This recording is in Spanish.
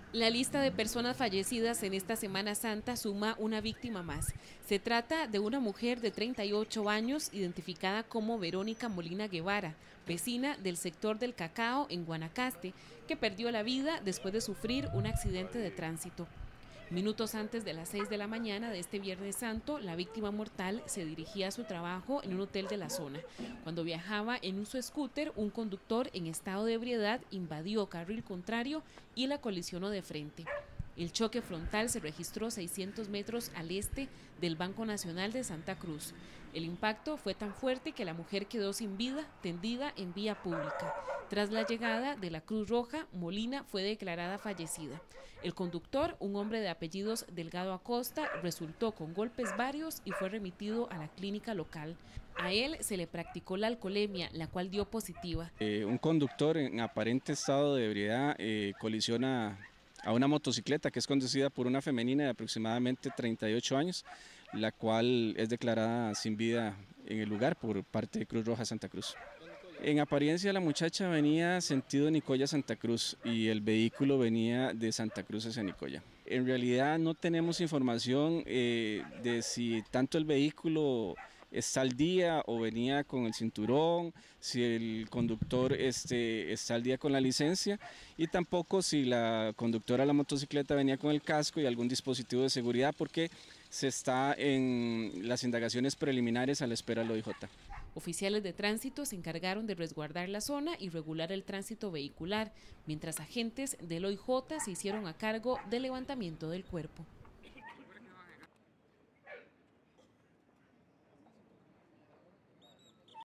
La lista de personas fallecidas en esta Semana Santa suma una víctima más. Se trata de una mujer de 38 años, identificada como Verónica Molina Guevara, vecina del sector del Cacao en Guanacaste, que perdió la vida después de sufrir un accidente de tránsito. Minutos antes de las 6 de la mañana de este Viernes Santo, la víctima mortal se dirigía a su trabajo en un hotel de la zona. Cuando viajaba en su scooter, un conductor en estado de ebriedad invadió carril contrario y la colisionó de frente. El choque frontal se registró 600 metros al este del Banco Nacional de Santa Cruz. El impacto fue tan fuerte que la mujer quedó sin vida, tendida en vía pública. Tras la llegada de la Cruz Roja, Molina fue declarada fallecida. El conductor, un hombre de apellidos Delgado Acosta, resultó con golpes varios y fue remitido a la clínica local. A él se le practicó la alcoholemia, la cual dio positiva. Un conductor en aparente estado de ebriedad colisiona a una motocicleta que es conducida por una femenina de aproximadamente 38 años, la cual es declarada sin vida en el lugar por parte de Cruz Roja Santa Cruz. En apariencia la muchacha venía sentido Nicoya-Santa Cruz y el vehículo venía de Santa Cruz hacia Nicoya. En realidad no tenemos información de si tanto el vehículo está al día o venía con el cinturón, si el conductor está al día con la licencia y tampoco si la conductora de la motocicleta venía con el casco y algún dispositivo de seguridad, porque se está en las indagaciones preliminares a la espera del OIJ. Oficiales de tránsito se encargaron de resguardar la zona y regular el tránsito vehicular, mientras agentes del OIJ se hicieron a cargo del levantamiento del cuerpo.